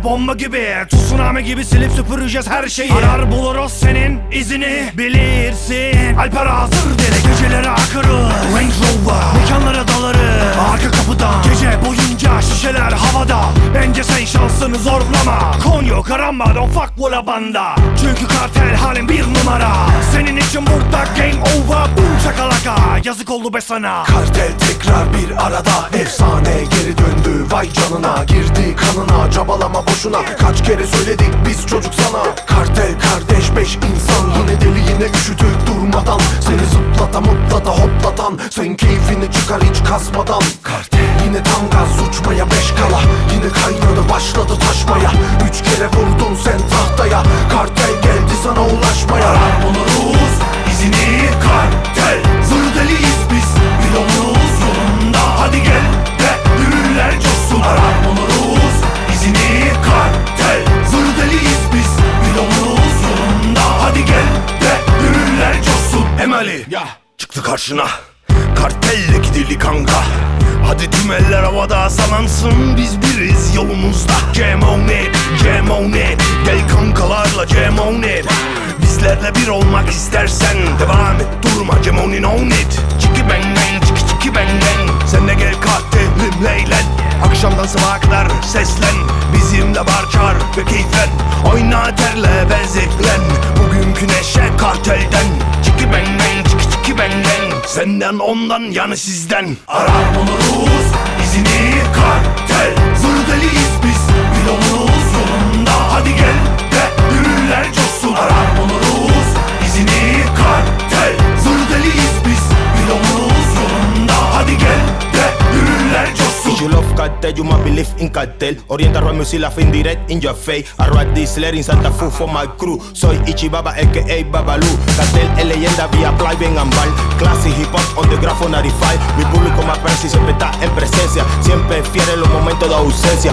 bomba gibi, tsunami gibi silip süpüreceğiz her şeyi. Arar buluruz senin izini, bilirsin. Alper hazır deli, gecelere akırız. Range Rover, mekanlara dalarız. Arka kapıdan, gece boyunca şişeler havada. Bence sen şansını zorlama. Konyo, karamba, don't fuck with la banda. Çünkü kartel halin bir numara. Senin için burada game over. Boom şakalaka, yazık oldu be sana. Kartel tekrar bir arada, efsane geri döndü vay canına. Girdi kanına, cabalama boşuna. Kaç kere söyledik biz çocuk sana. Kartel kardeş 5 insan, yine deli yine üşüdük durmadan. Seni zıplata mutlata hoplatan, sen keyfini çıkar hiç kasmadan. Kartel yine tam gaz uçmaya 5 kala. Yine kaynadı başladı taşmaya. 3 kere vurdun sen tahtaya. Kartel geldi sana ulaşmaya. Arar buluruz izini kartel. Zır deliyiz biz, pilonuz yolunda. Hadi gel de yürürler coşsun. Arar buluruz izini kartel. Zır deliyiz biz, pilonuz yolunda. Hadi gel de yürürler coşsun. Emali çıktı karşına, karteldeki deli kanka. Hadi tüm eller havada sallansın, biz biriz yolumuzda. Jam on it, jam on it. Gel kankalarla jam on it. Bizlerle bir olmak istersen devam et, durma, jam on it. Çiki bang bang, çiki çiki bang bang. Sen de gel kartelimle eğlen. Akşamdan sabaha kadar seslen, bizimle bar çağır ve keyfen. Oyna terle ve zevklen, bugünkü neşe kartelden. Çiki bang bang, çiki çiki bang bang. Senden ondan yanı sizden. Arar buluruz izini kartel. Zır deliyiz biz, pilonuz yolunda. Hadi gel de yürürler coşsun. Arar buluruz izini kartel. Zır deliyiz biz, pilonuz yolunda. Hadi gel de yürürler coşsun. If you love cartel, you must believe in cartel. Oriental rap music, la fin direct in your face. I ride this letter in Santa Fu for my crew. Soy Ichibaba, a.k.a. Babalu. Cartel es leyenda vía Play, Ben and Ball. Classic hip hop on the grafo 95. Mi público más precio siempre está en presencia. Siempre fiel en los momentos de ausencia.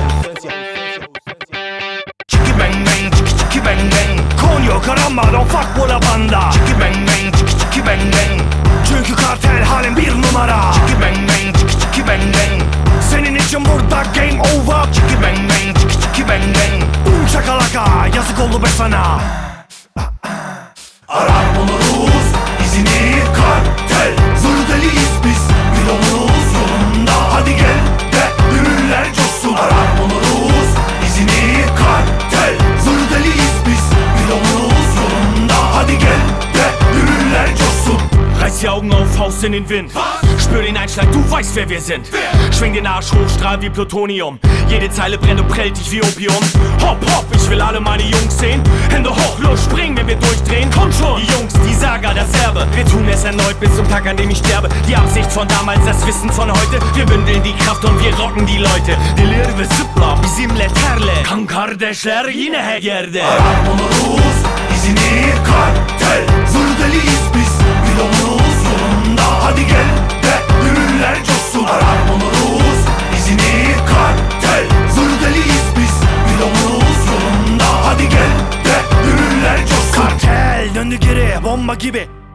Çiki bang bang, çiki çiki bang bang. Konyo, karamba, don't fuck with la banda. Çiki bang bang, çiki çiki bang bang. Çünkü kartel halin bir numara. Çiki bang bang, çiki çiki bang bang. Senin için burada game over. Çiki bang bang, çiki çiki bang bang. Boom şakalaka, yazık oldu be sana. Arar buluruz izini kartel. Zır deliyiz biz, pilonuz yolunda. Hadi gel de yürürler coşsun. Arar buluruz izini kartel. Zır deliyiz biz, pilonuz yolunda. Hadi gel de yürürler coşsun. Reiß die Augen auf, Faust in den Wind. Spür den Einschlag, du weißt, wer wir sind. Schwing den Arsch hoch, strahl wie Plutonium. Jede Zeile brennt und prellt dich wie Opium. Hopp, hopp, ich will alle meine Jungs sehen. Hände hoch, los, springen, wenn wir durchdrehen. Komm schon, die Jungs, die Saga, das Erbe. Wir tun es erneut bis zum Tag, an dem ich sterbe. Die Absicht von damals, das Wissen von heute. Wir bündeln die Kraft und wir rocken die Leute. Delir ve zıpla, bizimle terle. Kan kardeşler yine her yerde. Arar buluruz izini kartel. Zır deliyiz biz, pilonuz yolunda. Hadi gel de yürürler coşsun. Arar buluruz izini kartel. Zır deliyiz biz, pilonuz yolunda. Hadi gel de yürürler coşsun. Kartel döndü geri bomba gibi.